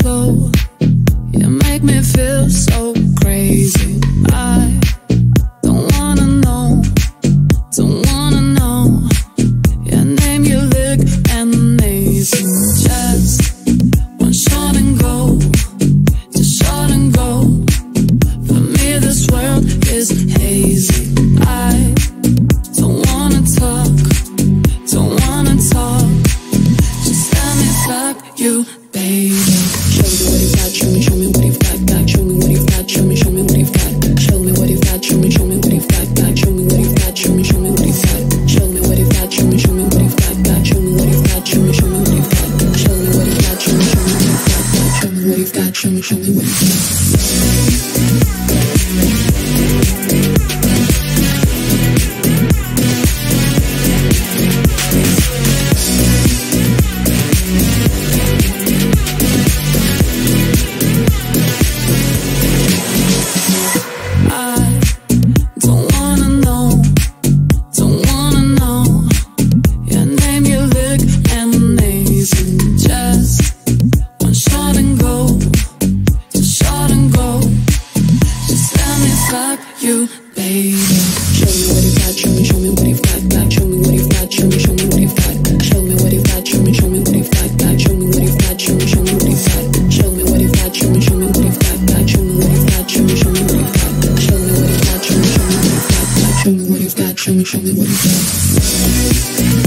slow. You make me feel so crazy. I don't wanna know, don't wanna know. Your name, your look, amazing. Just one shot and go, just shot and go. For me this world is hazy. I don't wanna talk, don't wanna talk. Just let me fuck you, baby. Show me what you've got, show me what you've got, show me what you've got, show me what you've got, show me what you've got, show me what you've got, show me what you've got, show me what you've got, show me what you've got, show me what you've got, show me what you've got, show me what you've got, show me what you've got, show me what you've got, show me what you've got, show me what you've got. You, baby. Show me what you've got, show me what you've got, show me what you've got, show me what you've got, show me what you've got, show me what you've got, show me what you've got, show me what you've got, show me what you've got, show me what you've got, show me what you've got, show me what you've got, show me what you've got, show me what you've got, show me what you've got, show me what you've got.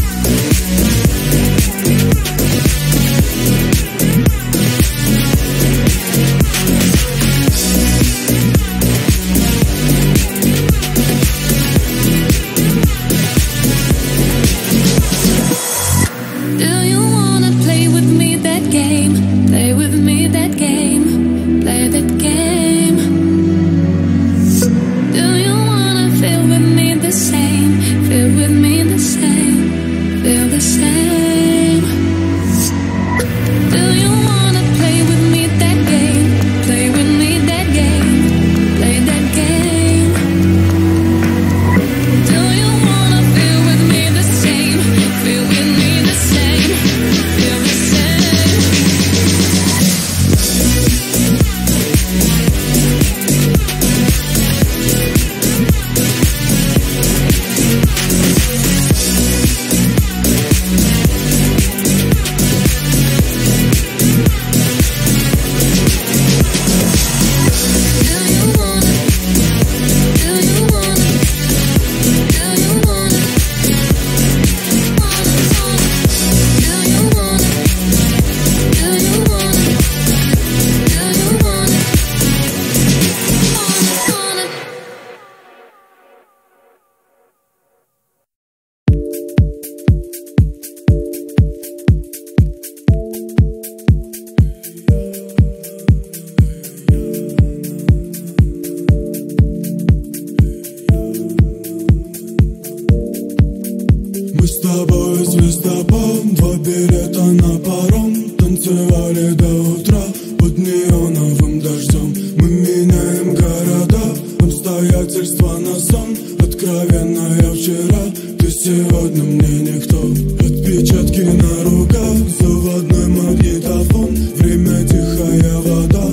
Звездопад, 2 билета на паром. Танцевали до утра под неоновым дождем. Мы меняем города, обстоятельства на сон. Откровенно я вчера, ты сегодня мне никто. Отпечатки на руках, заводной магнитофон. Время тихая вода,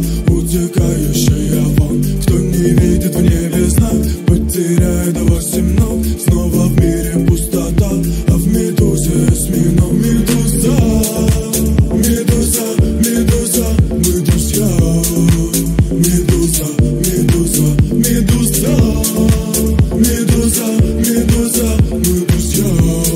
утекающая вон. Кто не видит в небе знак, потеряет 8 ног. Снова в мире пустота, а в медузе осьминог. Медуза, медуза, медуза, мы друзья. Медуза, медуза, медуза, медуза, медуза, мы друзья.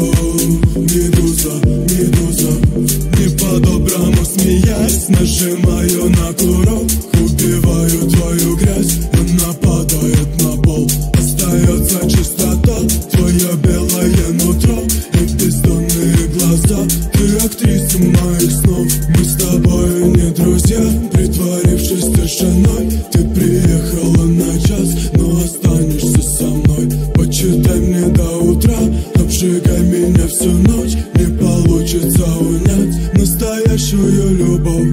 Медуза, медуза, не по-доброму смеясь, нажимаю на курок, убиваю твою грязь, она падает на пол. Остается чистота, твое белое нутро и бездонные глаза. Ты актриса моих снов. Мы с тобой не друзья, притворившись тишиной. Ты приехала на час, но останешься со мной. Почитай мне до утра, обжигай меня всю ночь. Не получится унять настоящую любовь.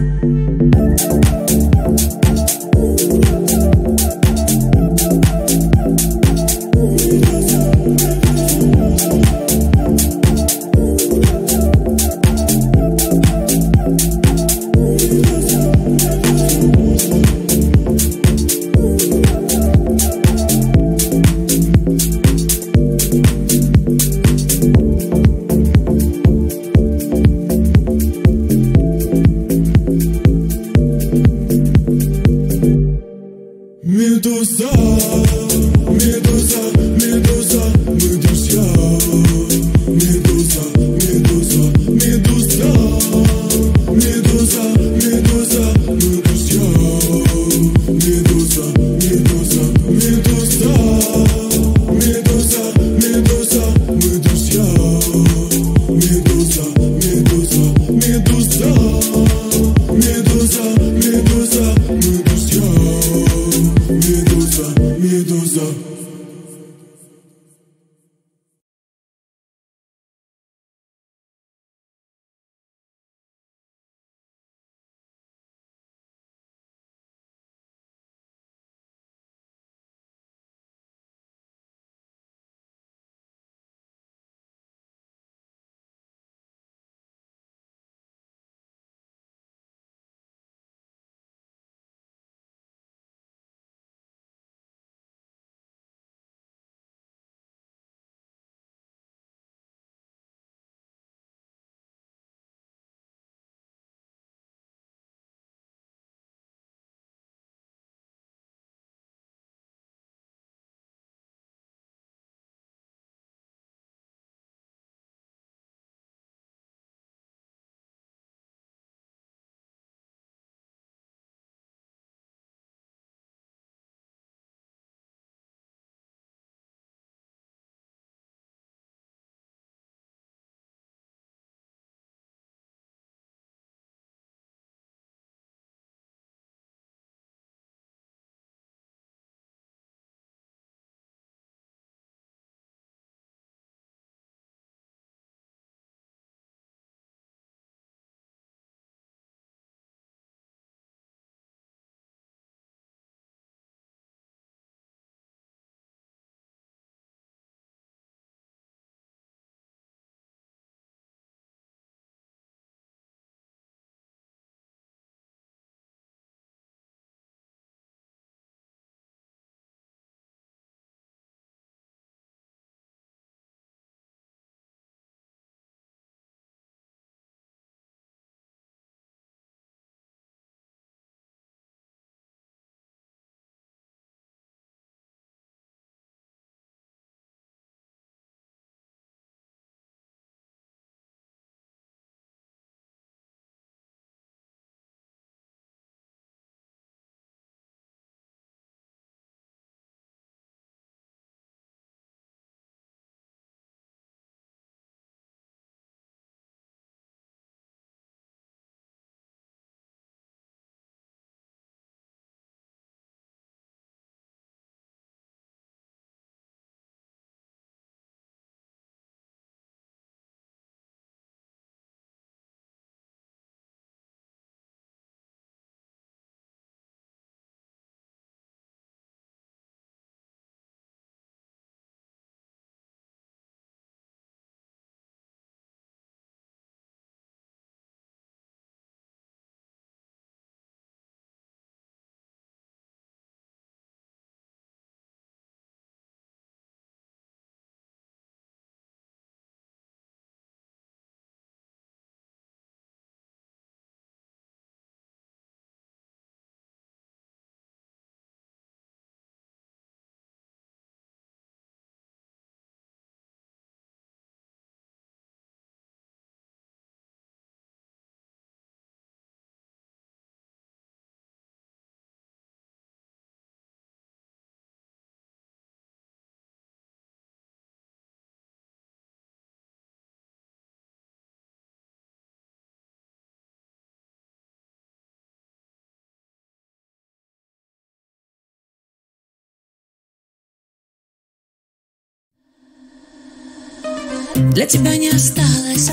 для тебя не осталось.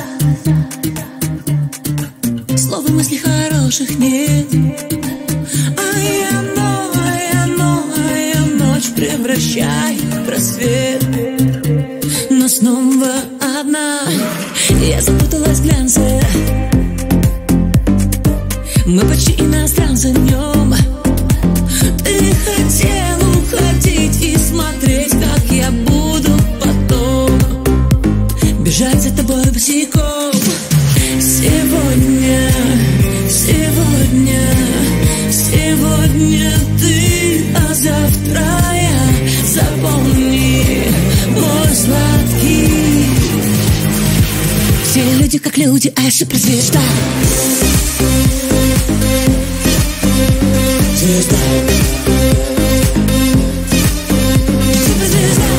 Слов и мыслей хороших нет. А я ночь превращаю в рассвет. Но снова одна, я запуталась в глянце. Мы почти иностранцы днем. Ты хотел уходить и смотреть, как я буду потом бежать за тобой босиком. Сегодня ты, а завтра я. Запомни, мой сладкий. Все люди как люди, а я суперзвезда. Звезда. Суперзвезда.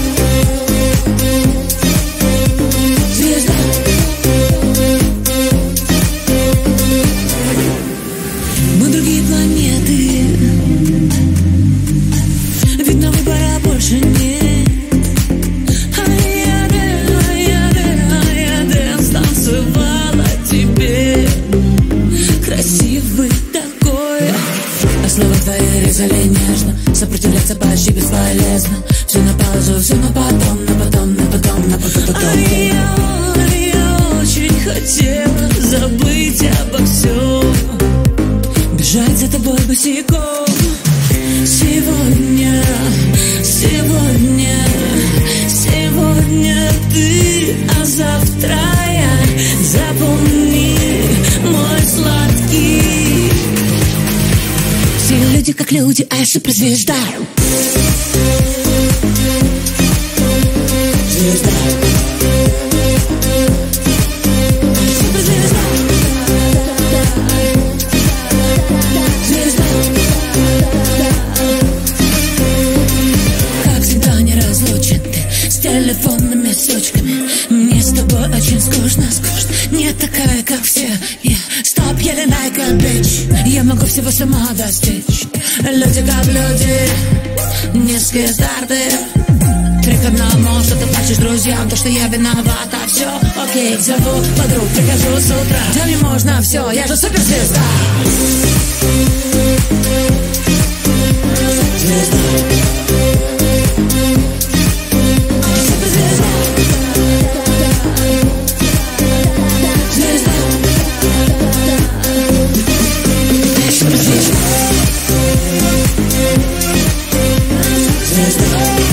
Звезда. Мы другие планеты. Видно, выбора больше нет. Я дэнс танцевала тебе. Красивый такой. А слова твои резали нежно. Сопротивляться почти бесполезно. Все на паузу, все на потом. А я очень хотела забыть обо всем. Бежать за тобой босиком. Сегодня ты, а завтра я. Запомни, мой сладкий. Все люди как люди, а я суперзвезда. Звезда. Суперзвезда. Звезда. Как всегда неразлучен ты с телефонными сучками. Мне с тобой очень скучно. Не такая, как все. Stop yelling like a bitch. Я могу всего сама достичь. Люди как люди, низкие старты. Три к одному, что ты плачешь друзьям, то, что я виновата. Все окей, зову подруг, прихожу с утра. Да мне можно все, я же суперзвезда. Звезда. Суперзвезда. Звезда. Суперзвезда. Звезда.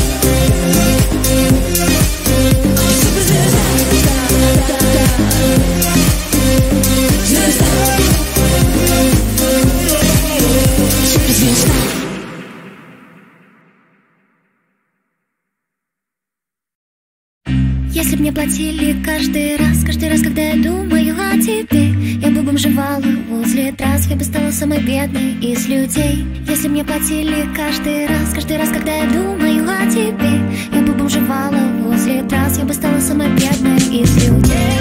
Если б мне платили каждый раз, когда я думаю о тебе, я бы бомжевала возле трасс, я бы стала самой бедной из людей. Если б мне платили каждый раз, когда я думаю о тебе, я бы бомжевала возле трасс, я бы стала самой бедной из людей.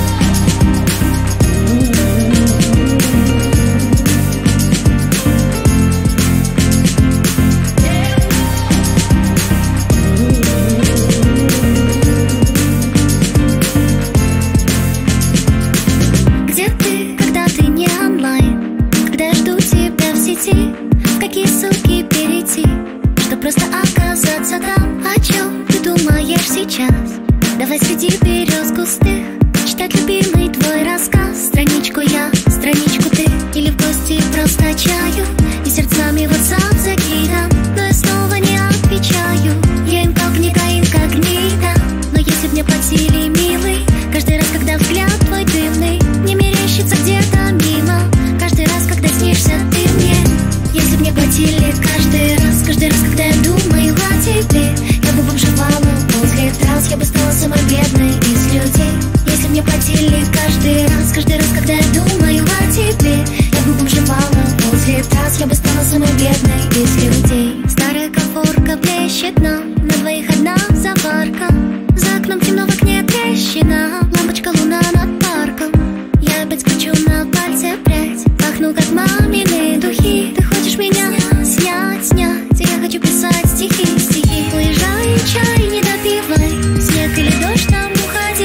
В какие ссылки перейти, чтоб просто оказаться там? О чем ты думаешь сейчас? Давай среди берез густых читать любимый твой рассказ. Страничку я, страничку ты, или в гости просто чаю и сердцами WhatsApp закидам, но я снова не отвечаю. Я инкогнито, но если б мне платили, милый, каждый раз, когда взгляд твой дымный не мерещится где-то мимо, каждый раз, когда снишься ты мне. Если б мне платили каждый раз, когда я думаю о тебе, я бы бомжевала возле трасс, я бы стала самой бедной из людей. Если б мне платили каждый раз, когда я думаю о тебе, я бы бомжевала возле трасс, я бы стала самой бедной из людей. Старая конфорка блещет нам, на двоих одна заварка, за окном темно, в окне трещина, лампочка луна над парком. Я опять кручу на пальце прядь, пахну как мамины духи. Ты хочешь меня снять, я хочу писать стихи. Уезжай, чай не допивай, снег или дождь, там уходи.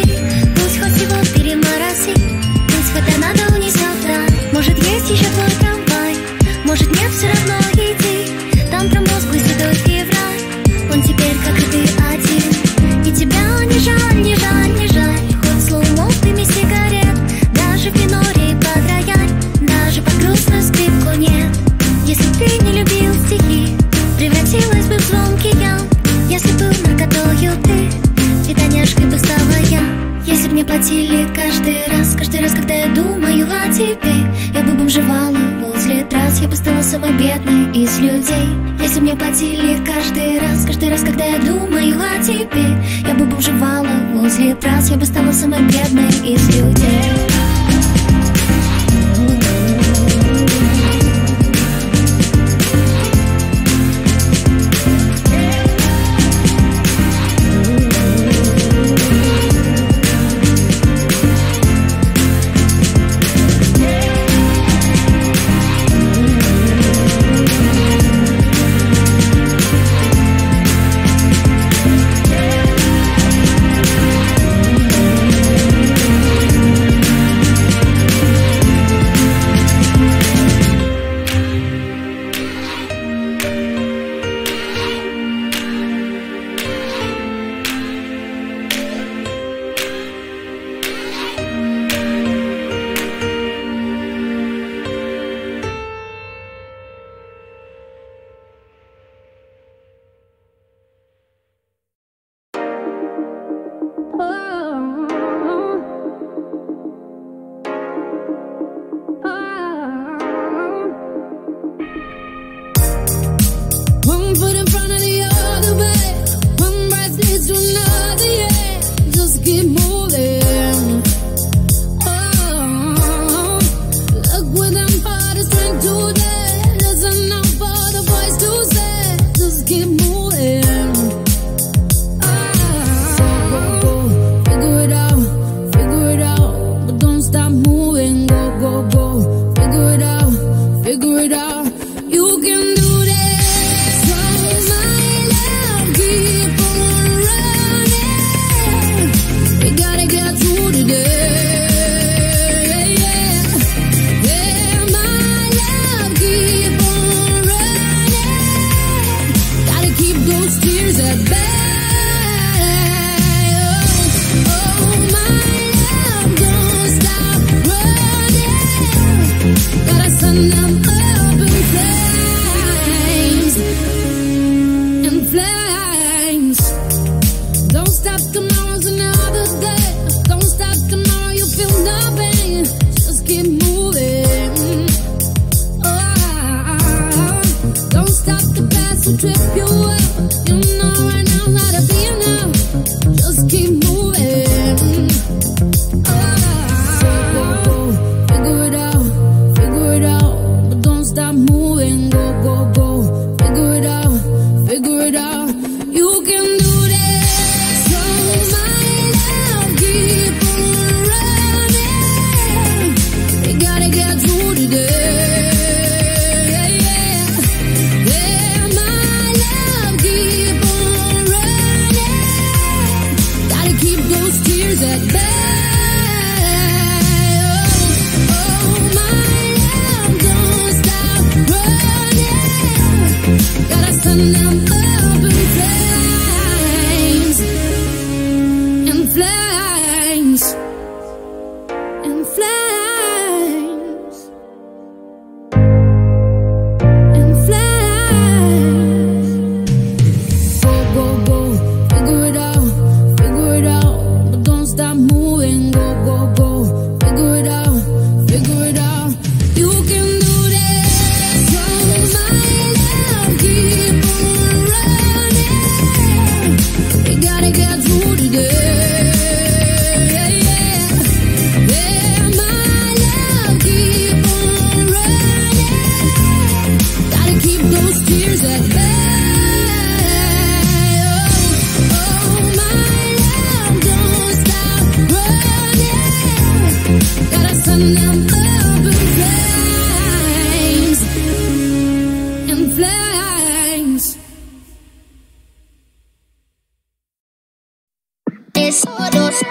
твой трамвай. Может, нет, все равно иди. Там промозглый седой февраль. Он теперь, как и ты, один. И тебя не жаль, не жаль, не жаль. Хоть слоумов дыми сигарет, даже в миноре под рояль, даже под грустную скрипку нет. Если ты не любил стихи, превратилась бы в звонкий я. Если был наркотою ты, цветоняшкой бы стала я. Если б мне платили каждый раз, когда я думаю о тебе, я бы бомжевала возле трасс, я бы стала самой бедной из людей. Если б мне платили каждый раз, когда я думаю о тебе, я бы бомжевала возле трасс, я бы стала самой бедной из людей.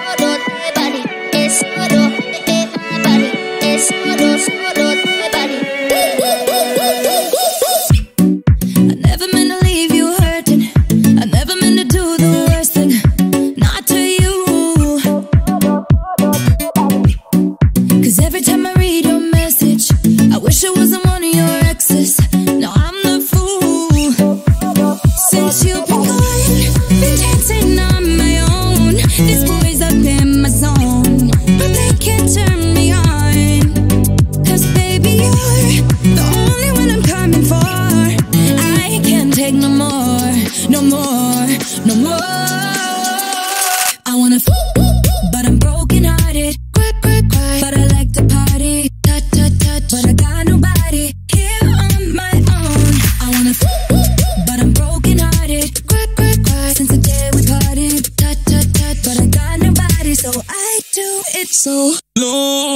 Body. so low.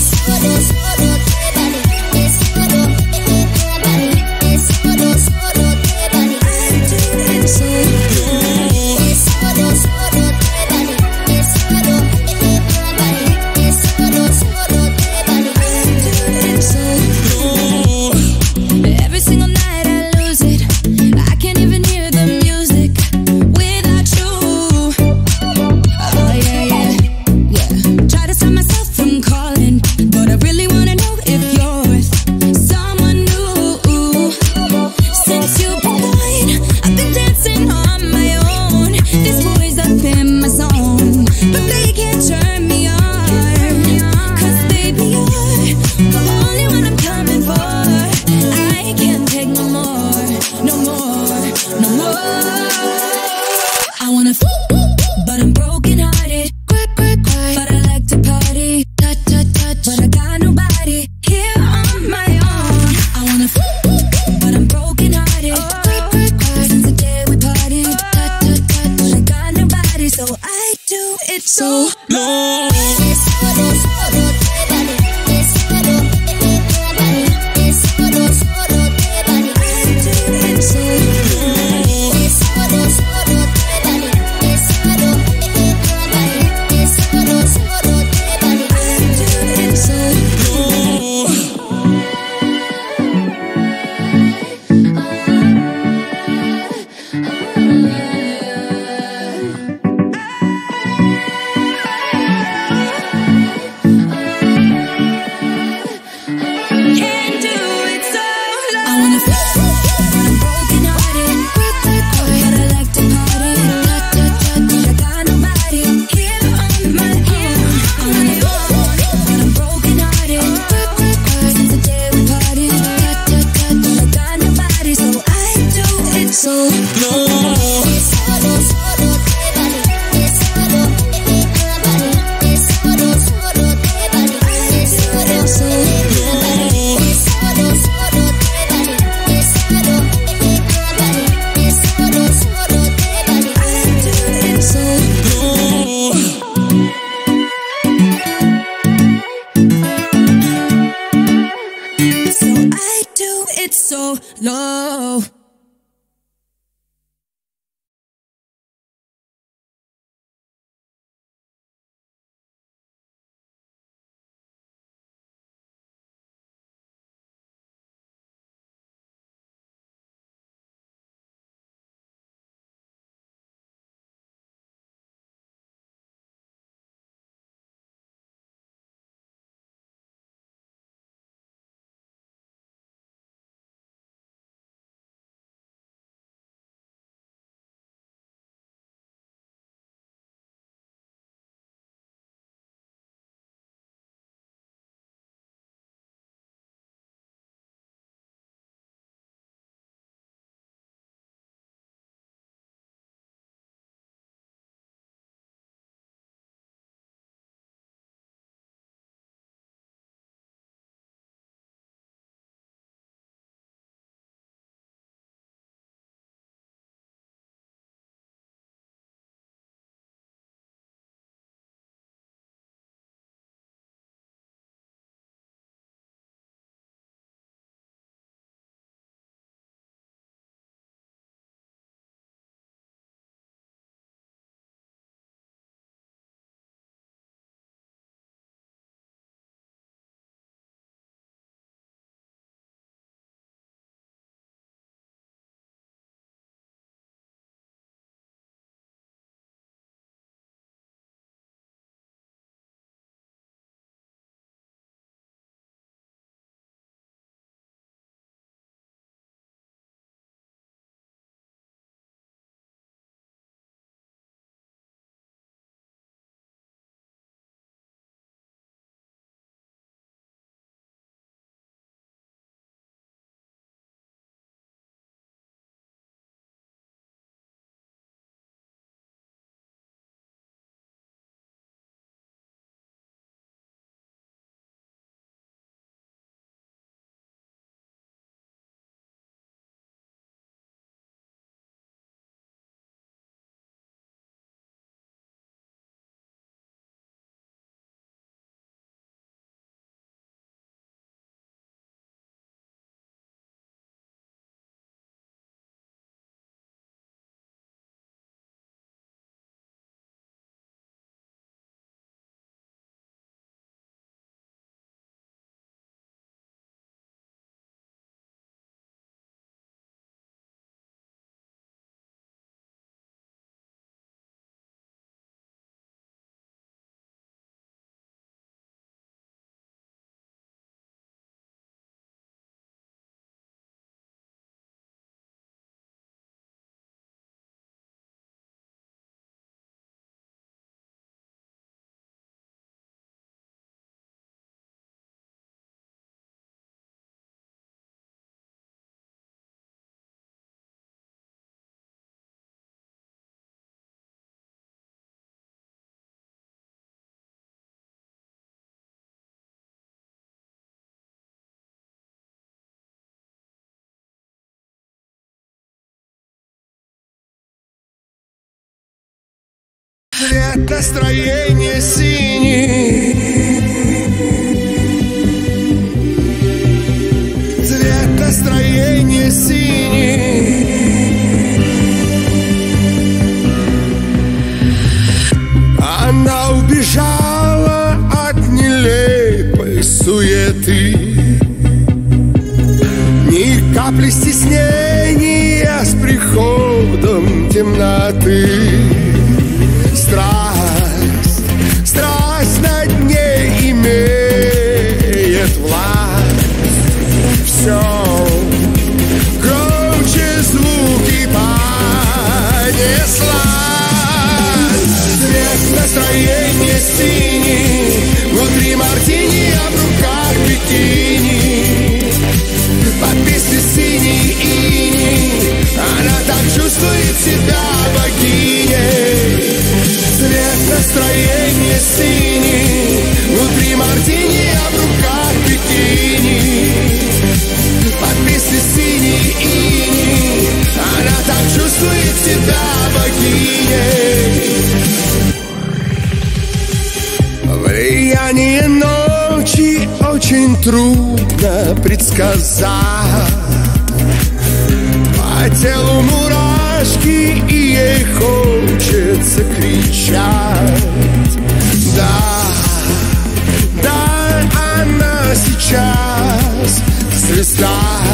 Every single night I lose it. I can't even hear the music without you. Oh yeah, yeah, yeah. Try to stop myself from calling, but I really wanna know if you're with someone new. Since you've been gone, I've been dancing on my own. This boy's up in my zone, but they can't turn me on. 'Cause baby, you're the only one I'm coming for. I can't take no more, no more, no more. I wanna but I'm broken hearted. But I like to party. But I got nobody here on my own. I wanna but I'm broken hearted. Since the day we parted. But I got nobody, so I do it so low. It's so low. Цвет настроения синий, цвет настроения синий. Она убежала от нелепой суеты, ни капли стеснения с приходом темноты. Страсть, страсть над ней имеет власть. Все громче звуки понесла. Цвет настроения синий, внутри мартини, а в руках бикини. Под песню синий иней, она так чувствует себя богиней. Цвет настроения синий, внутри мартини, а в руках бикини. Под песню синий иней, она так чувствует себя богиней. Влияние ночи очень трудно предсказать. По телу мурашки, и ей хочется кричать. Да, да, она сейчас звезда.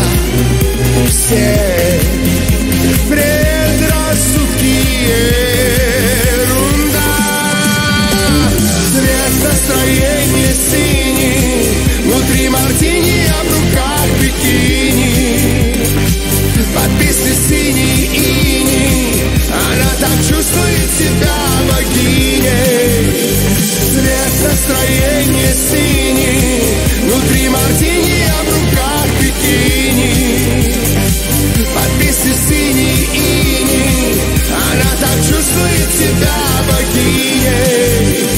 Все предрассудки ерунда. Цвет настроения синий, внутри мартини, а в руках бикини. Под песню синий иней, она так чувствует себя богиней. Цвет настроения синий, внутри мартини, а в руках бикини. Под песню синий иней, она так чувствует себя богиней.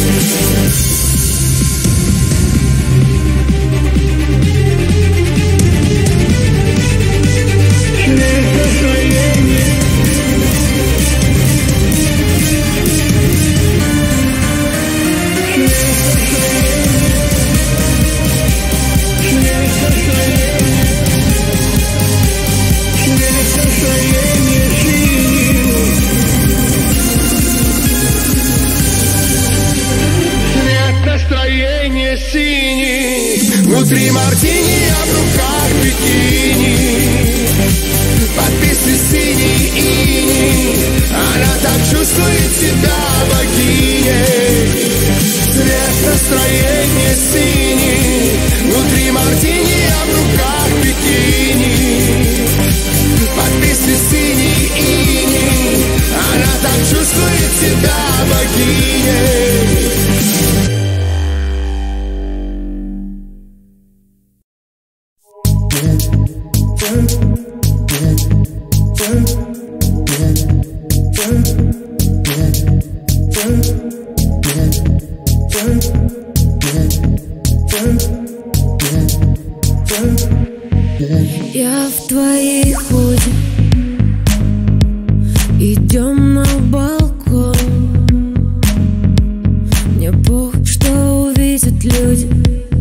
Синий, внутри мартини, а в руках бикини. Под песню синий иней, она так чувствует себя богиней. Цвет настроения синий, внутри мартини, а в руках бикини. Под песню синий иней, она так чувствует себя богиней. Я в твоей ходе, идем на балкон. Мне похуй, что увидят люди.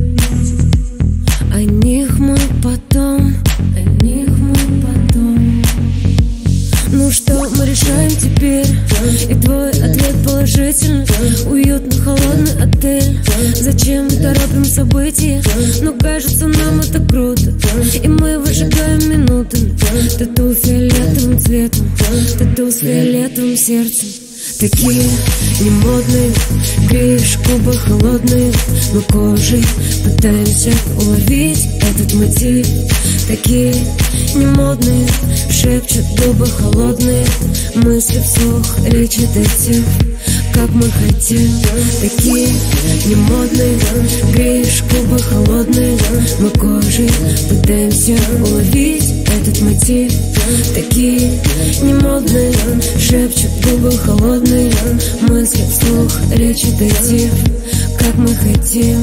О них мы потом, о них мы потом. Ну что мы решаем теперь? И твой ответ положительный. Уютно холодный отель. Зачем торопим события? Но кажется, нам это круто. И мы выжигаем минутами. Тату фиолетовым цветом, тату с фиолетовым сердцем. Такие немодные, греешь губы холодные. Мы кожей пытаемся уловить этот мотив. Такие немодные, шепчут губы холодные. Мысли вслух, речи детектив, как мы хотим. Такие немодные, греешь губы холодные. Мы кожей пытаемся уловить этот мотив. Такие немодные, шепчут губы холодные. Мысли вслух, речи детектив, как мы хотим.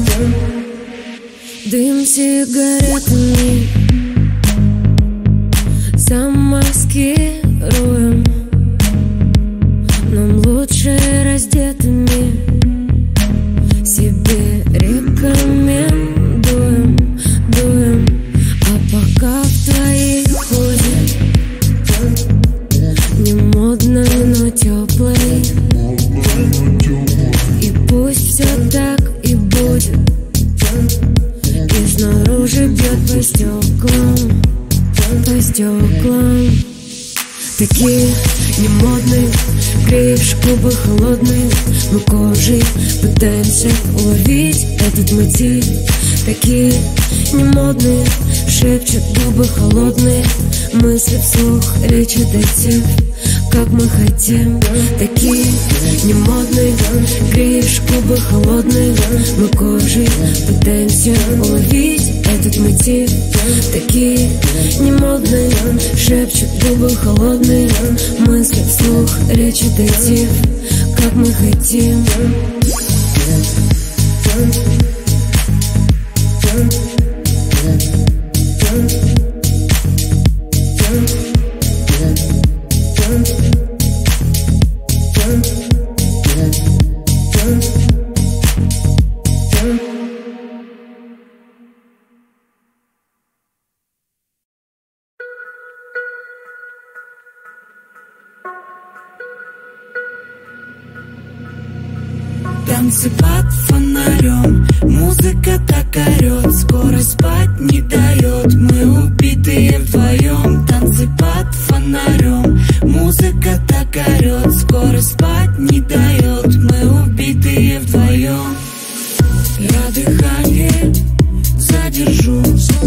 Дым сигаретами замаскируем. Нам лучше раздеты твоей ходе, не модной, но теплой. И пусть все так и будет, и снаружи бьет по стеклам, по стеклам. Такие немодные, греешь губы холодные, мы кожей пытаемся уловить этот мотив. Такие немодные, шепчут губы холодные, мысли вслух, речь детектив, как мы хотим. Такие немодные, греешь губы холодные, мы кожей пытаемся уловить этот мотив. Такие немодные, шепчут губы холодные, мысли вслух, речь детектив, как мы хотим. Танцы под фонарем, музыка так орет, скоро спать не дает, мы убитые вдвоем. Танцы под фонарем, музыка так орет, скоро спать не дает, мы убитые вдвоем. Я дыхание задержу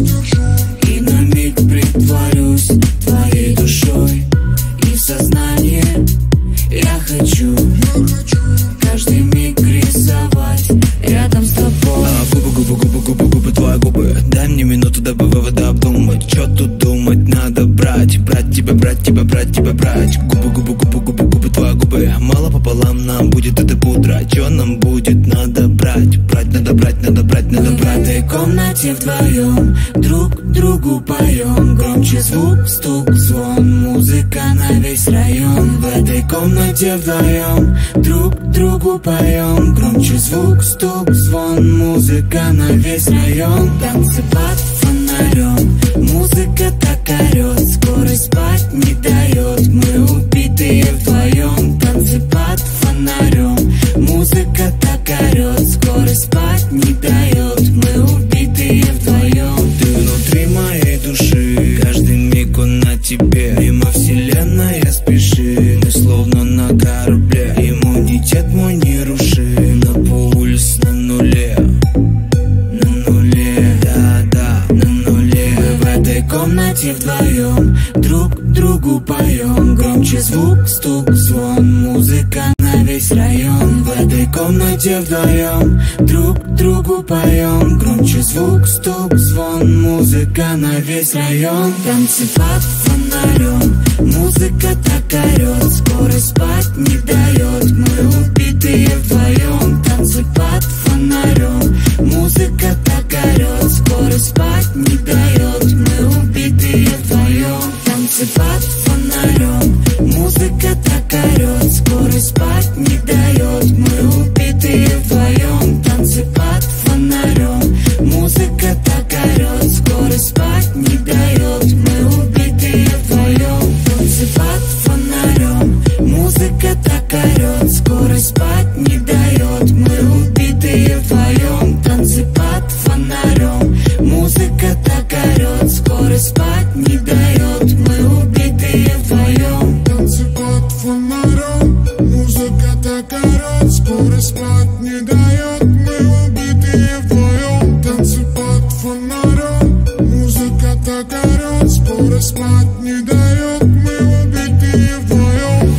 и на миг притворюсь твоей душой, и в сознание я хочу каждый миг рисовать рядом с тобой. Губы, твои губы. Дай мне минуту, дабы выводы обдумать. Чё тут думать, надо брать. Брать тебя, брать тебя, брать тебя, брать. Губы, твои губы. Мало пополам нам будет эта пудра. Чё нам будет, надо брать. Брать, надо брать, надо брать, надо брать. В этой комнате вдвоем друг другу поем. Громче звук, стук, звон, музыка на весь район. В этой комнате вдвоем друг другу поем. Громче звук, стук, звон, музыка на весь район. Танцы под фонарем, музыка так орет, скоро спать не дает, мы убитые вдвоем. Танцы под фонарем, музыка так орет, скоро спать не дает, мы убитые вдвоем. Ты внутри моей души, каждый миг он на тебе. Мимо вселенная спешит, мы словно на корабле. Иммунитет мой не рушим, на пульс на нуле. На нуле, да, на нуле. Мы в этой комнате вдвоем друг другу поем. Громче звук, стук, звон, музыка на весь район. В этой комнате вдвоем друг другу поем. Громче звук, стук, звон, музыка на весь район. Танцы под фонарем, музыка так орет, скоро спать не дает, мы убитые вдвоем. Танцы под фонарем, музыка так орет, скоро спать не дает, мы убитые вдвоем. Танцы под фонарем, музыка так орет, скоро спать не дает, мы убитые вдвоем. Танцы под фонарем, музыка так орет, скоро спать не дает, мы убитые вдвоем. Танцы под фонарем, музыка так орет, скоро спать не дает, мы убитые вдвоем. Танцы под фонарем, музыка так орет, скоро спать не дает, мы убитые вдвоем. Танцы под фонарем, музыка так орет, скоро спать не дает, мы убитые вдвоем. Танцы под фонарем, музыка так орет, скоро спать не дает, мы убитые вдвоем.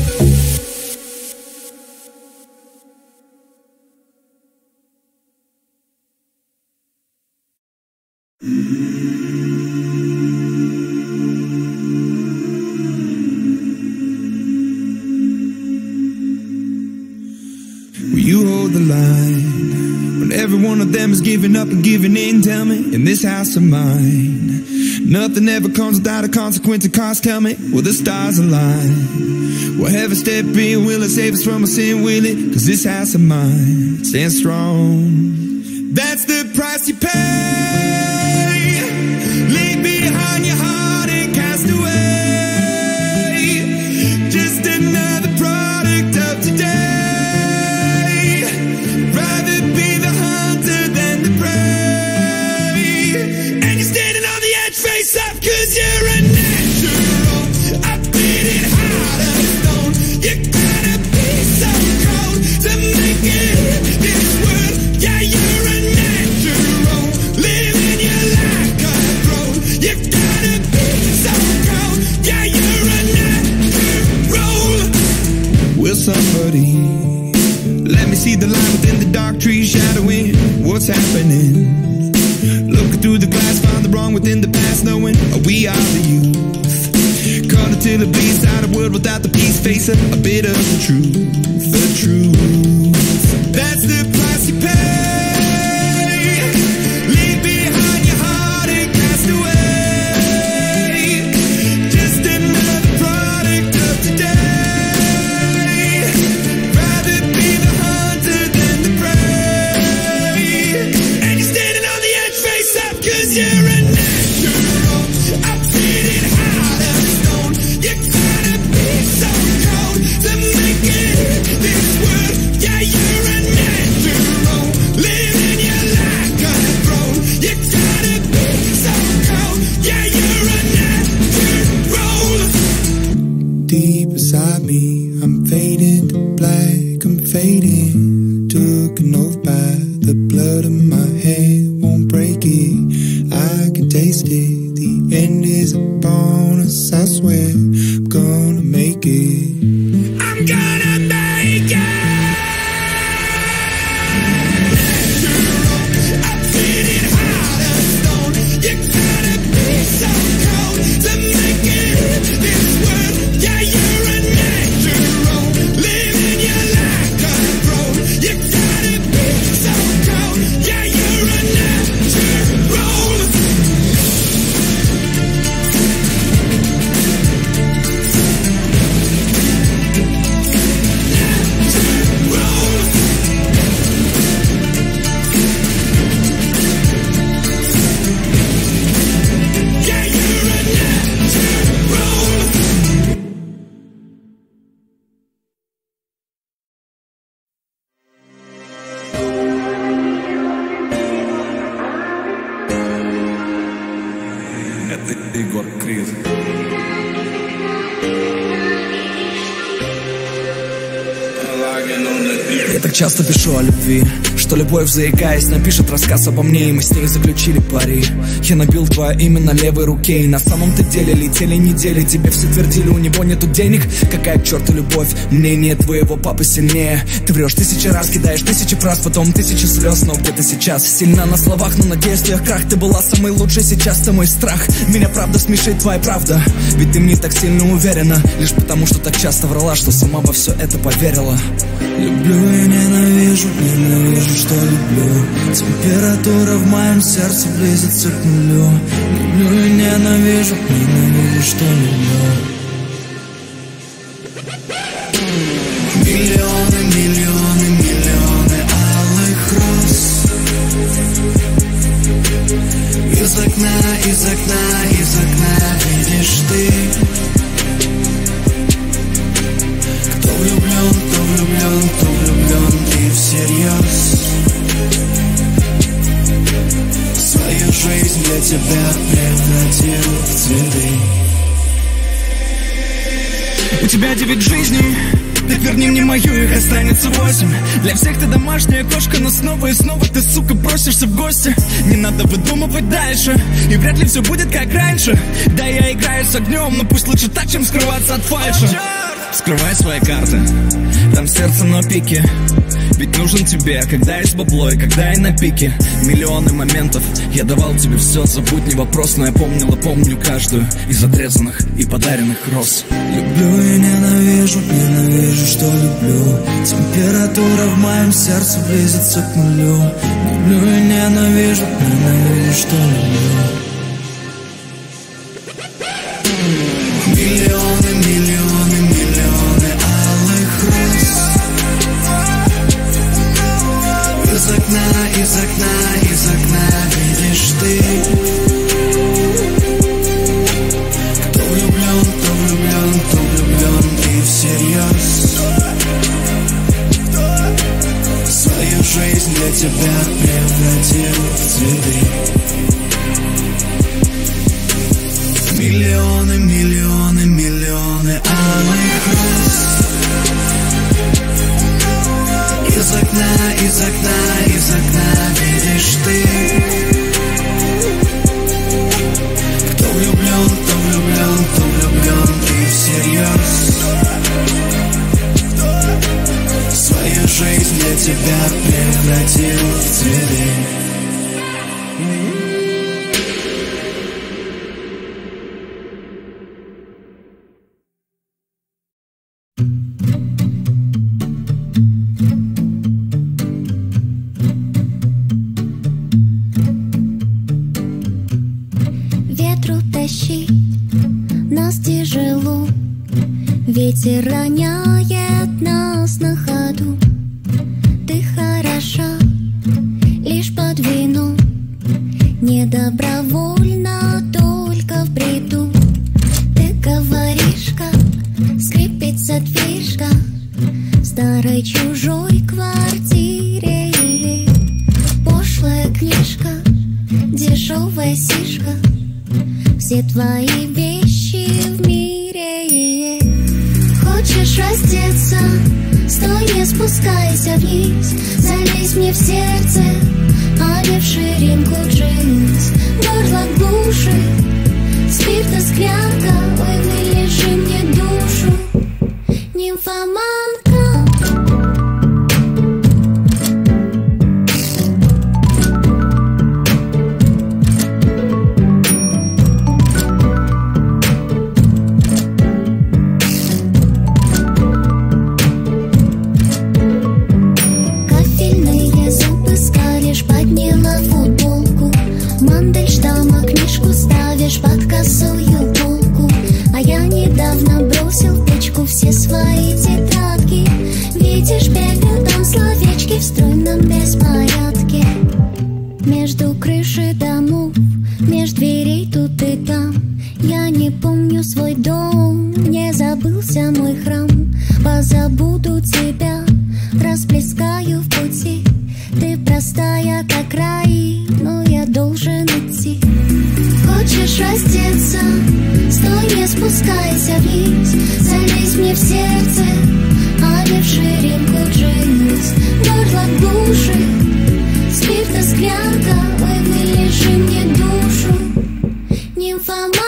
Will you hold the line when every one of them is giving up and giving in? Tell me, in this house of mine, nothing ever comes without a consequence and cost. Tell me, will the stars align? Will heaven step in? Will it save us from our sin? Will it? Cause this house of mine stands strong. That's the price you pay. Leave behind your heart. somebody. Let me see the light within the dark trees shadowing what's happening. Looking through the glass, find the wrong within the past, knowing we are the youth. Caught until it bleeds out a world without the peace, face a bit of the truth. The truth, that's the price you pay. Leave behind your heart and cast away. Just another product of today. Rather be the hunter than the prey. And you're standing on the edge, face up, 'cause you're a natural. I'm feeling hot as stone. You gotta be so cold to make it this world. Yeah, you're a natural. Living your life control. You gotta be so cold. Yeah, you're a natural. Deep inside me, I'm fading to black, I'm fading. Took an oath by the blood in my hand, won't break it. I can taste it. The end is upon us, I swear. I'm gonna make it. I'm gonna make it. I'm feeling hot as stone. You gotta be so cold to make it this world. Yeah, you're a natural. Living your life control. You gotta be so cold. Yeah, you're a natural. Yeah, you're a natural. Это Егор Крид. Я так часто пишу о любви, что любовь, заикаясь, напишет рассказ обо мне, и мы с ней заключили пари. Я набил твое имя на левой руке, и на самом-то деле летели недели. Тебе все твердили, у него нету денег. Какая к черту любовь, мнение твоего папы сильнее. Ты врешь 1000 раз, кидаешь 1000 фраз, потом 1000 слез, но где-то сейчас. Сильна на словах, но на действиях крах. Ты была самой лучшей, сейчас ты мой страх. Меня правда смешит твоя правда, ведь ты мне так сильно уверена. Лишь потому, что так часто врала, что сама во все это поверила. Люблю и ненавижу, ненавижу, что люблю. Температура в моем сердце близится к нулю. Люблю и ненавижу, ненавижу, что люблю. Миллионы, миллионы, миллионы алых роз. Из окна, из окна, из окна видишь ты. Кто влюблен, кто влюблен, кто влюблен, ты всерьез. Свою жизнь для тебя превратил в цветы. У тебя 9 жизней, так верни мне мою, их останется 8. Для всех ты домашняя кошка, но снова и снова ты, сука, просишься в гости. Не надо выдумывать дальше, и вряд ли все будет как раньше. Да, я играю с огнем, но пусть лучше так, чем скрываться от фальши. Скрывай свои карты, там сердце на пике. Ведь нужен тебе, когда есть бабло и когда я на пике. Миллионы моментов, я давал тебе все, забудь, не вопрос. Но я помнила, помню каждую из отрезанных и подаренных роз. Люблю и ненавижу, ненавижу, что люблю. Температура в моем сердце близится к нулю. Люблю и ненавижу, ненавижу, что люблю. Миллионы, миллионы, миллионы алых роз. Из окна, из окна, из окна видишь ты. Кто влюблен, кто влюблен, кто влюблен, ты всерьез. Свою жизнь для тебя превратил в цветы. Миллионы, миллионы, миллионы алых роз. Из окна, из окна, из окна видишь ты. Кто влюблен, кто влюблен, кто влюблен, ты всерьез. нас тяжело. Ветер роняет нас на ходу. Ты хороша лишь под вину, не добровольно, только в бреду. Ты говоришь, как скрипит задвижка в старой чужой квартире. Пошлая книжка, дешевая сишка, все твои вещи в мире. Хочешь раздеться? Стой, не спускайся вниз, залезь мне в сердце, а не в ширинку джинс. Горло глушит спирта склянка, ой, вылежи мне душу, нимфоманка. Подняла футболку, Мандельштама книжку ставишь под косую полку. А я недавно бросил в печку все свои тетрадки. Видишь, бегают там словечки в стройном беспорядке. Между крыши домов, меж дверей тут и там. Я не помню свой дом, не забылся мой храм. Позабуду тебя, расплескаю в пути. Ты простая, как рай, но я должен идти. Хочешь раздеться? Стой, не спускайся вниз, залезь мне в сердце, а не в ширинку джинс. Горло глушит спирта склянка, ой, вылежи мне душу, нимфоманка.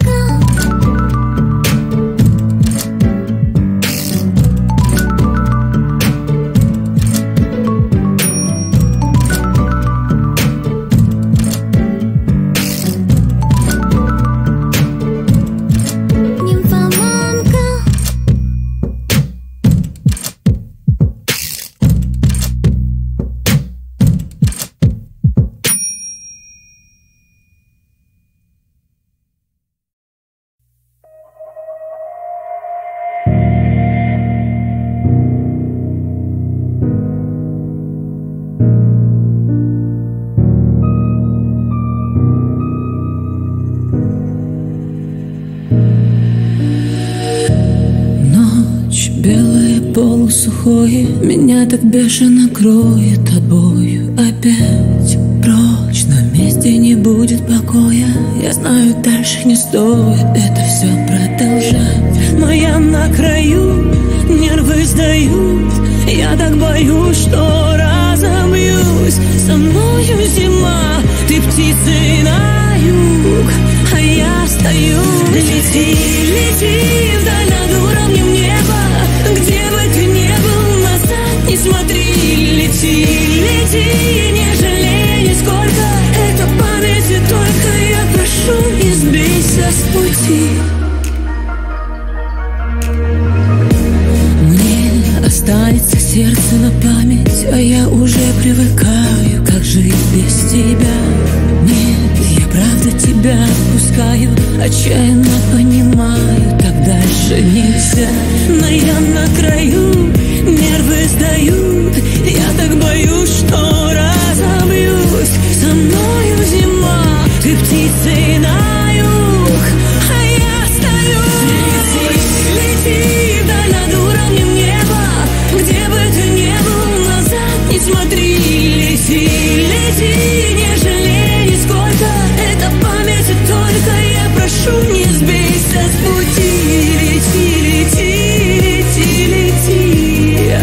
Полусухое меня так бешено кроет тобою опять. Прочь, на месте не будет покоя. Я знаю, дальше не стоит это все продолжать, но я на краю, нервы сдают. Я так боюсь, что разобьюсь. Со мною зима, ты птицей на юг, а я стою. Лети, лети вдаль над уровнем неба, где бы ты не был, назад не смотри. Лети, лети, не жалей нисколько, это памяти только. Я прошу, не сбейся с пути. Мне останется сердце на память, а я уже привыкаю, как жить без тебя. Нет, я правда тебя отпускаю, отчаянно понимаю, так дальше нельзя. Но я на краю, нервы сдают. Я так боюсь, что разобьюсь. Со мною зима, ты птицей на юг, а я стою. Лети, лети вдаль над уровнем неба, где бы ты не был, назад не смотри. Лети, лети, не жалей нисколько, это памяти только. Я прошу, не сбейся с пути. Лети, лети, лети, лети.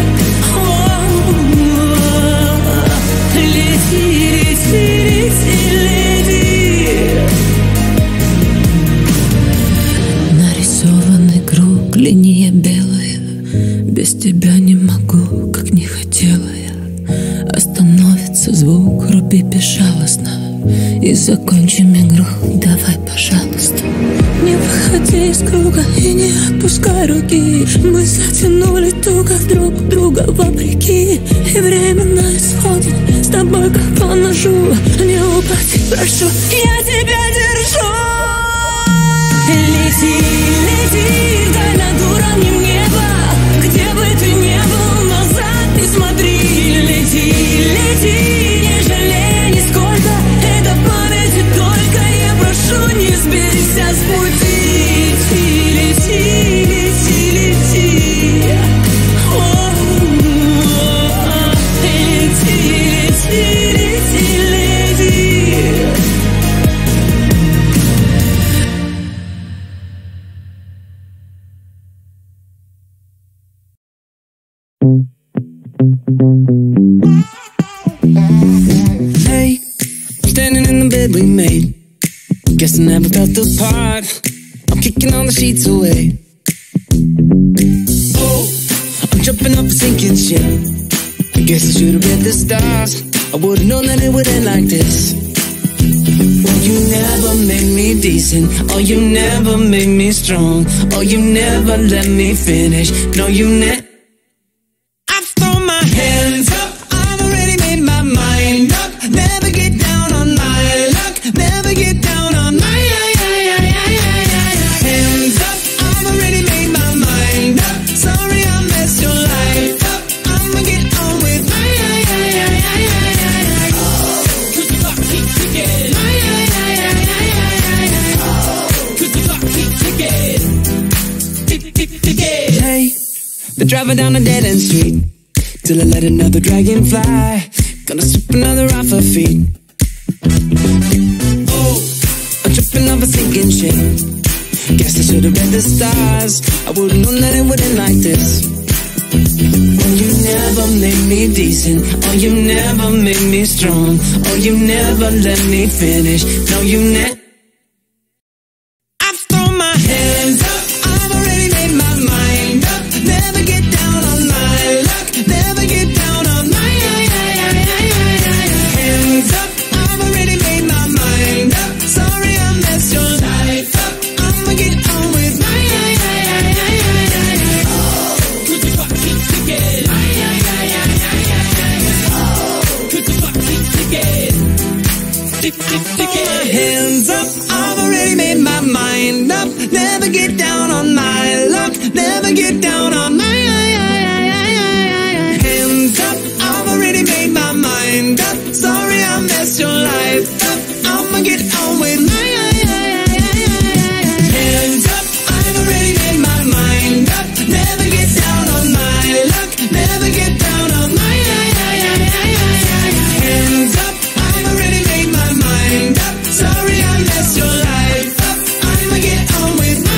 Лети, лети, лети, лети. Нарисованный круг, линия белая. Без тебя не могу, как не хотела я. Остановится звук, руби безжалостно, и закончим игру, давай, пожалуйста. Не выходи из круга и не отпускай руки. Мы затянули туго друг друга вопреки, и время на исходе, с тобой как по ножу. Не упади, прошу, я тебя держу. лети, лети вдаль над уровнем неба. Где бы ты ни был, назад не смотри. Лети, лети, не жалей нисколько. Это памяти только, я прошу, не сбейся с пути. Лети, лети, лети, лети. Hey, standing in the bed we made. Guess I never felt the part. I'm kicking all the sheets away. Oh, I'm jumping off a sinking ship. I guess I should've read the stars. I would've known that it would end like this. Oh, you never made me decent. Oh, you never made me strong. Oh, you never let me finish. No, you never. I've thrown my hands up. I've already made my mind up. Never get down on my luck. Never get down on my hands up. I've already made my mind up. Sorry I messed your life up. I'ma get on with my Hey, they're driving down a dead-end street till I let another dragon fly. Gonna strip another off her feet. Oh, I'm tripping off a sinking ship. Guess I should've read the stars. I would've known that it would end like this. Oh, you never made me decent. Oh, you never made me strong. Oh, you never let me finish. No, you never. I've thrown my hands up. I've already made my mind up. Never get down on my luck. Never get down on my hands up. I've already made my mind up. Sorry I messed your life up. I'ma get on with my hands up. I've already made my mind up. Never get down on my luck. Never get down on my hands up. I've already made my mind up. Sorry I messed your life up. I'ma get on with my hands up. I've already made my mind up. Never get down on my luck. Never get down on my hands up. I've already made my mind up. Sorry I messed your life up. I'ma get on with my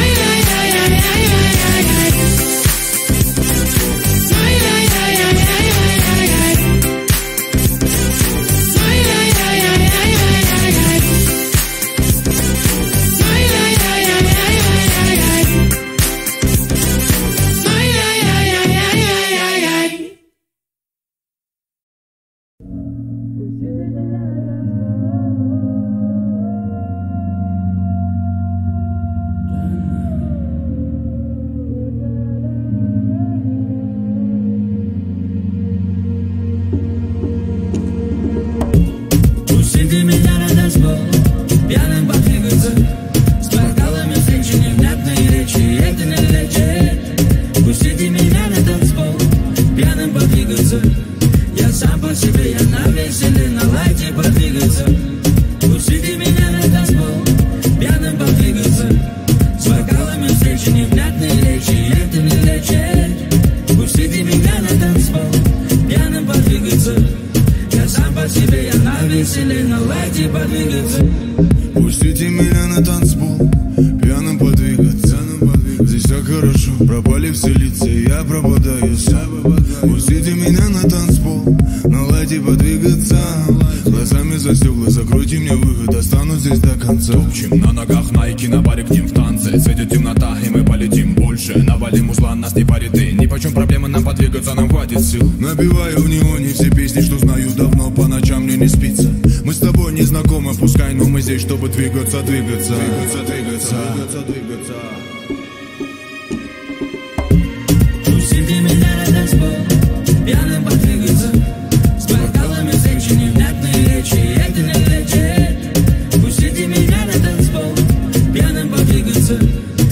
Пусти меня на танцпол, пьяным подвигаться. С бокалами встречи, невнятные речи, это не лечит. Пустите меня на танцпол, пьяным подвигаться. Я сам по себе, я на веселе, на лайте подвигаться. Пустите меня на танцпол, пьяным подвигаться. С бокалами встречи, невнятные речи, это не лечит. Пустите меня на танцпол, пьяным подвигаться. Я сам по себе, я на веселе, на лайте подвигаться. Пустите меня на танцпол, пьяным подвигаться. Здесь так хорошо, пропали все лица, я пропадаю сам. Пустите меня на танцпол, наладьте подвигаться. Глазами за стекла, закройте мне выход, останусь здесь до конца. Топчем на ногах, найки на баре, к ним в танце. Светит темнота, и мы полетим больше. Навалим узла, нас не парит и нипочем проблемы нам подвигаться, нам хватит сил. Набиваю в неоне все песни, что знаю давно, по ночам мне не спится. Мы с тобой не знакомы, пускай, но мы здесь, чтобы двигаться, двигаться. Пустите меня на танцпол, пьяным подвигаться. С бокалами встречи, невнятные речи, это не лечит. Пустите меня на танцпол, пьяным подвигаться.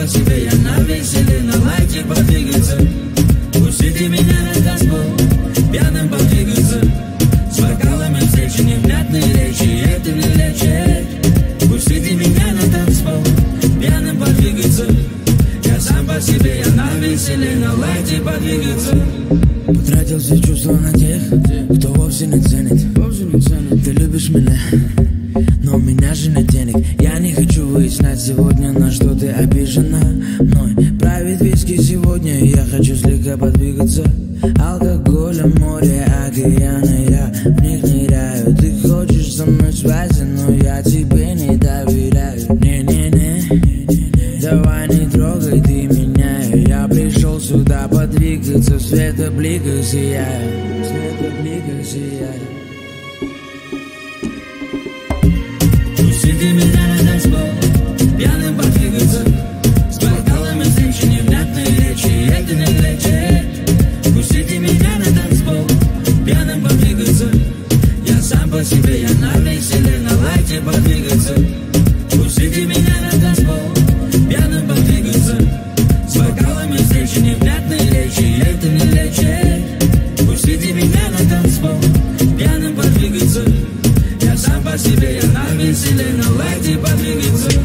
по себе, я на веселе, на лайте подвигаться. Пустите меня на танцпол, пьяным подвигаться. С бокалами встречи, невнятные речи, это не лечит. Пустите меня на танцпол, пьяным подвигаться. Я сам по себе, я на веселе, на лайте подвигаться. Потратил все чувства на тех, кто вовсе не ценит. Ты любишь меня, но у меня же нет денег. Я не хочу выяснять сегодня, на что ты обижена. Мной правит виски сегодня, я хочу слегка подвигаться. Алкоголя, море, океаны, я в них ныряю. Ты хочешь со мной связи, но я тебе не доверяю. Не-не-не, давай не трогай ты меня. Я пришел сюда подвигаться, в светобликах сияю, в светобликах сияю. Пустите меня на танцпол, пьяным подвигаться. С бокалами встречи, невнятные речи, это не лечит. Пустите меня на танцпол, пьяным подвигаться. Я сам по себе, я на веселе, на лайте подвигаться. Пустите меня на танцпол, пьяным подвигаться. С бокалами встречи, невнятные речи, это не лечит. Пустите меня на танцпол, пьяным подвигаться. Я сам по себе, я на веселе, на лайте подвигаться.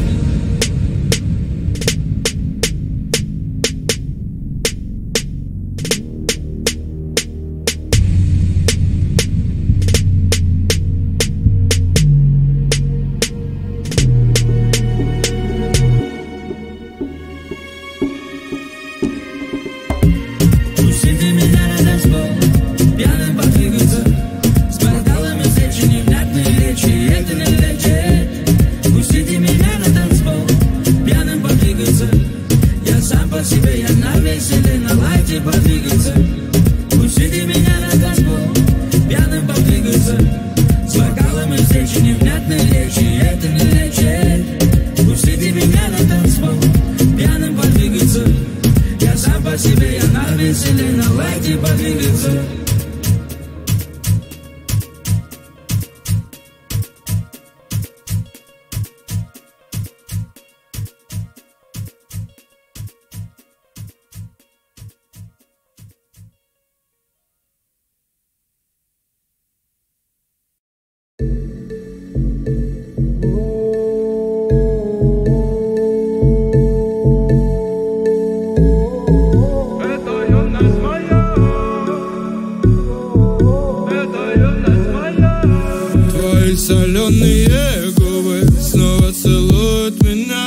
Пустите меня на танцпол, пьяным подвигаться. С бокалами встречи, невнятные речи, это не лечит. Пустите меня на танцпол, пьяным подвигаться. Я сам по себе, я на веселе, на лайте подвигаться. Пустите меня на танцпол, пьяным подвигаться. С бокалами встречи, невнятные речи, это не лечит. Пустите меня на танцпол, пьяным подвигаться. Я сам по себе, я на веселе, на лайте подвигаться. Твои соленые губы снова целуют меня.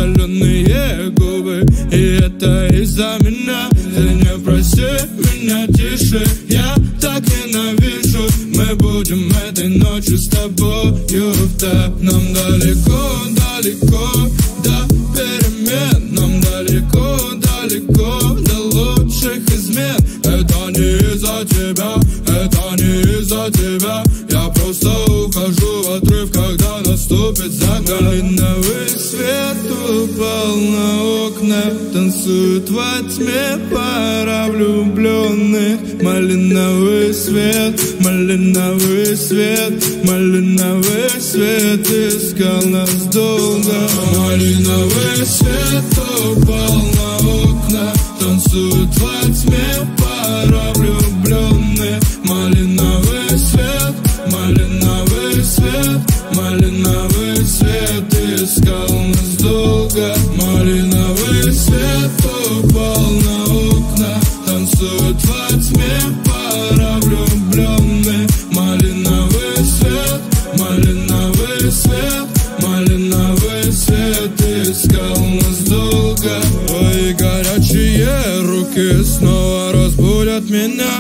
Соленые губы, и это из-за меня. Ты не проси меня тише, я так ненавижу. Мы будем этой ночью с тобою вдаль. Нам далеко, далеко до перемен. Нам далеко, далеко до лучших измен. Это не из-за тебя, это не из-за тебя. Я просто ухожу в отрыв, когда наступит закат. Малиновый свет упал на окна, танцует во тьме пара влюбленных. Малиновый свет, малиновый свет, малиновый свет искал нас долго. Малиновый свет упал на окна, танцует во тьме пара влюбленных. Малиновый свет, малиновый свет, малиновый свет искал нас долго. Малиновый свет упал на окна, танцует во тьме пара влюбленных. Малиновый свет, малиновый свет, малиновый свет искал нас долго. Твои горячие руки снова разбудят меня.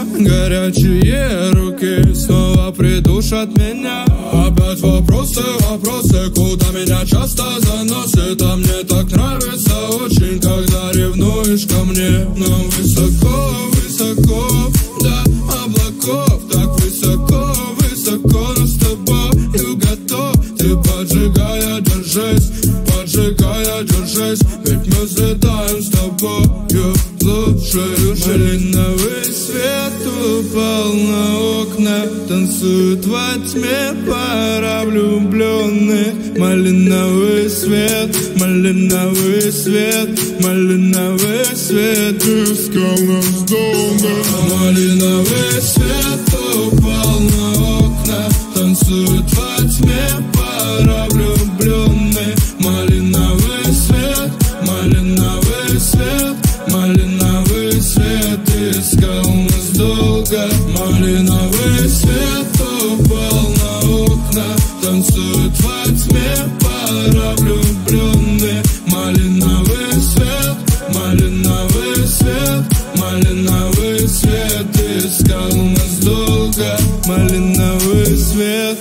Горячие руки снова придушат меня. Опять вопросы, вопросы, куда меня часто заносит. А мне так нравится очень, когда ревнуешь ко мне. Но высоко, высоко до облаков, так высоко, высоко, но с тобою готов. Ты поджигая, держись, поджигая, держись. Ведь мы взлетаем с тобою в лучшую жизнь. Малиновый свет упал на окна, окна танцуют во тьме пара влюбленных. Малиновый свет, малиновый свет, малиновый свет искал нас долго. Малиновый свет упал на окна, танцуют во тьме пара влюбленных. Малиновый свет, малиновый свет, малиновый свет искал нас долго. Малиновый свет упал на окна, танцуют во тьме пара влюбленных. Малиновый свет, малиновый свет, малиновый свет искал нас долго. Малиновый свет.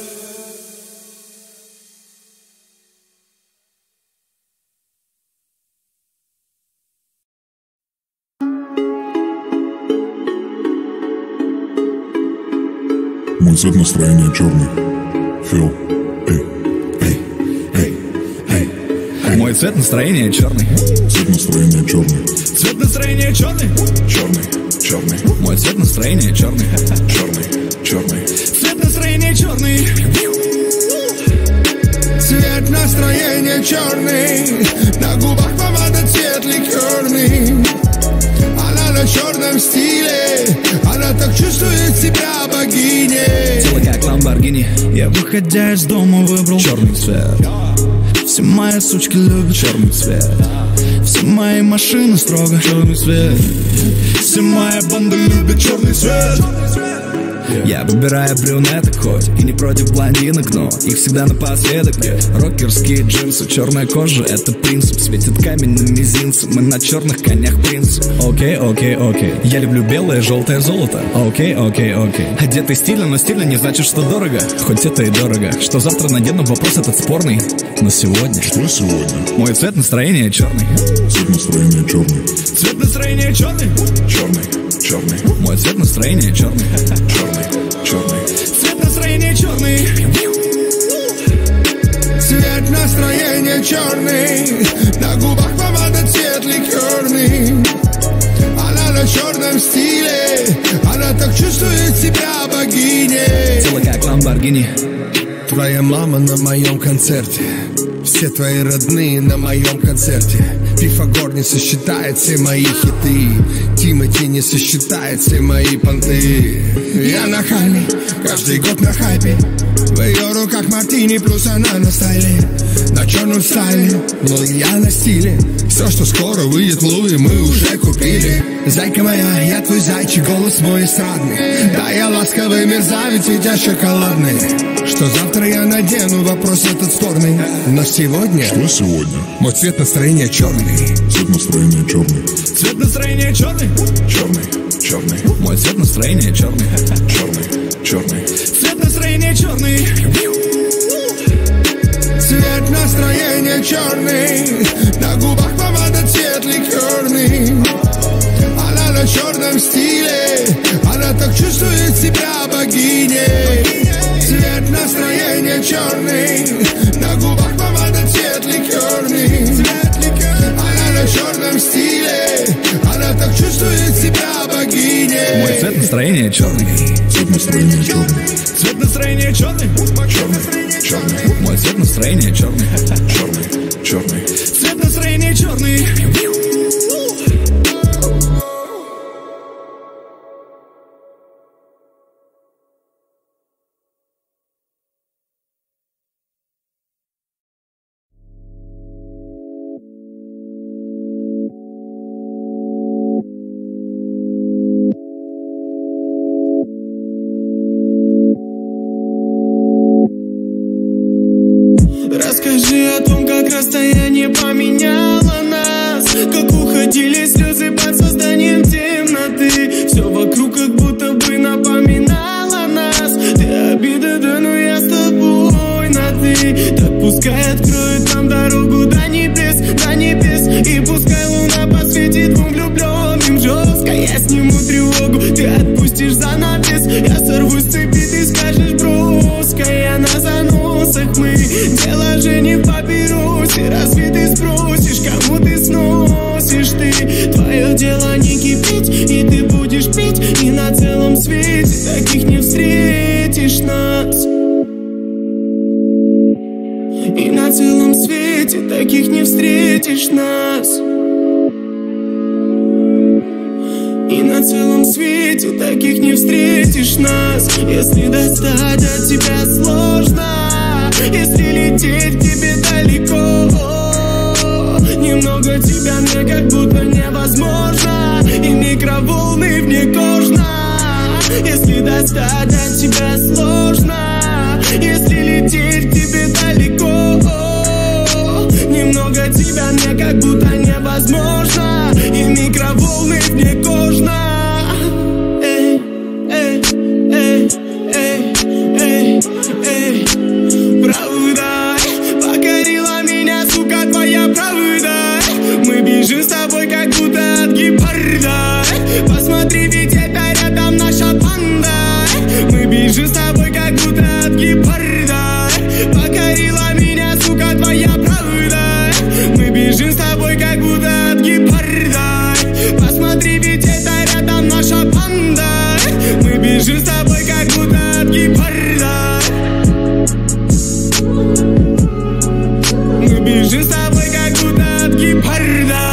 Мой цвет настроения черный. Фил. Мой цвет настроения черный. Цвет настроения черный. Цвет настроения черный. Черный, черный. Мой цвет настроения черный. Черный, черный. Цвет настроения черный. Цвет настроения черный, на губах помада цвет ликерный. Она на черном стиле, она так чувствует себя богиней. Тело как Ламборгини. Я, выходя из дома, выбрал черный цвет. Все мои сучки любят черный цвет. Все мои машины строго черный цвет. Все мои банды любят черный цвет. Я выбираю брюнеток хоть и не против блондинок, но их всегда напоследок. Рокерские джинсы, черная кожа — это принцип. Светит камень на мизинце, мы на черных конях принцы. Окей, окей, окей. Я люблю белое, желтое золото. Окей, окей, окей. Одетый стильно, но стильно не значит, что дорого. Хоть это и дорого. Что завтра надену, вопрос этот спорный. Но сегодня... Что сегодня? Мой цвет настроения черный. Цвет настроения черный. Цвет настроения черный. Черный, черный. Мой цвет настроения черный. Черный, черный. Цвет настроения черный. Цвет настроения черный, на губах помада цвет ликерный. Она на черном стиле, она так чувствует себя богиней. Тело как Ламборгини. Твоя мама на моем концерте, все твои родные на моем концерте. Пифагор не сосчитает все мои хиты, Тимати не сосчитает все мои понты. Я нахальный, каждый год на хайпе. В ее руках мартини, плюс она на стайле. На черном стайле, но я на стиле. Все, что скоро выйдет Луи, мы уже купили. Зайка моя, я твой зайчик, голос мой эстрадный. Да, я ласковый мерзавец, ведь я шоколадный. Что завтра я надену, вопрос этот спорный. Но сегодня... Что сегодня? Мой цвет настроения черный. Цвет настроения черный. Цвет настроения черный. Черный, черный. Мой цвет настроения черный. Черный, черный. Цвет настроения черный. Цвет настроения черный, на губах помада цвет ликерный. Она на черном стиле, она так чувствует себя богиней. Цвет настроения черный, на губах помада цвет ликерный. Она на черном стиле, она так чувствует себя богиней. Мой цвет настроения черный. Цвет настроения черный. Цвет настроения черный. Черный, черный. Мой цвет настроения черный. Черный, черный. Цвет настроения черный. Расскажи о том, как расстояние поменяло нас, как уходили слезы под созданием темноты. Все вокруг как будто бы напоминало нас. Ты обида, да, но я с тобой на ты. Так пускай откроет нам дорогу до небес, до небес. И пускай луна посветит двум влюбленным жестко. Я сниму тревогу, ты отпустишь занавес. Я сорву с цепи, ты скажешь броско. Я на заносах, мы дело же не в папиросе. Разве ты спросишь, кому ты сносишь ты? Твое дело не кипеть, и ты будешь пить. И на целом свете таких не встретишь. встретишь нас. И на целом свете таких не встретишь нас. Если достать от тебя сложно, если лететь к тебе далеко, немного тебя мне как будто невозможно. И микроволны вне кожно. Если достать от тебя сложно, если лететь к тебе далеко, немного тебя мне как будто невозможно. И микроволны вне кожно. Эй, эй, эй, эй, эй, эй. Правда покорила меня, сука, твоя правда. Мы бежим с тобой как будто от гепарда. Посмотри, ведь это рядом наша банда. Мы бежим с тобой как будто от гепарда. Покорила меня, сука, твоя правда. Мы бежим с тобой как будто от гепарда. Посмотри, ведь это рядом наша банда. Мы бежим с тобой как будто от гепарда. Мы бежим с тобой как будто от гепарда.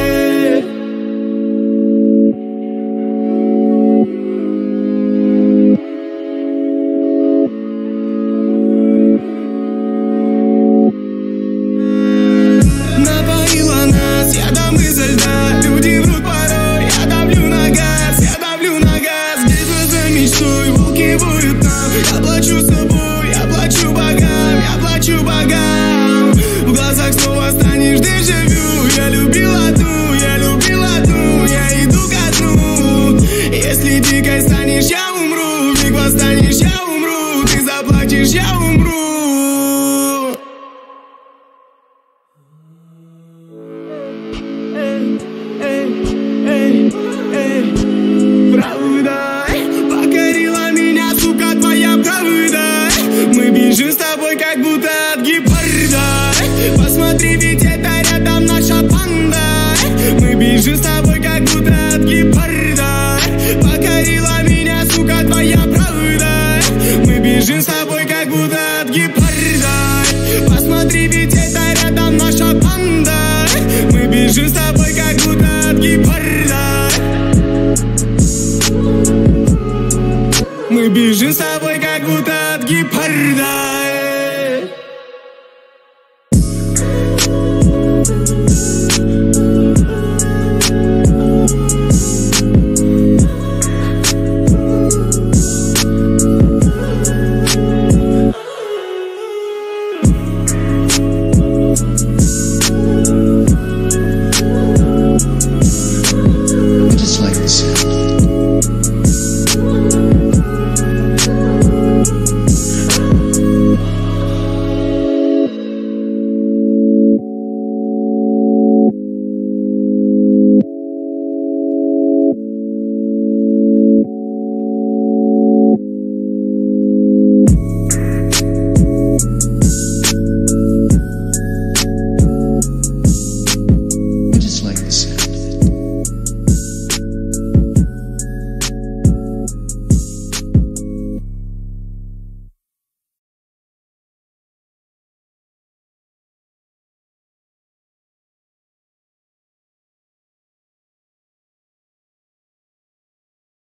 Напоила нас ядом изо льда. Люди врут порой, я давлю на газ, я давлю на газ. Битва за мечтой, волки воют нам. Я плачу собой, я плачу богам, я плачу богам. В глазах снова станешь дежавю. Я любил одну, я иду ко дну. Если дикой станешь, я умру. Вмиг восстанешь, я умру. Ты заплачешь, я умру. Правда покорила меня, сука, твоя правда. Мы бежим с тобой как будто от гепарда. Посмотри, ведь это рядом наша банда. Мы бежим с тобой как будто от гепарда. Покорила меня, сука, твоя правда. Мы бежим с тобой как будто от гепарда. Посмотри, ведь это рядом наша банда. Мы бежим с тобой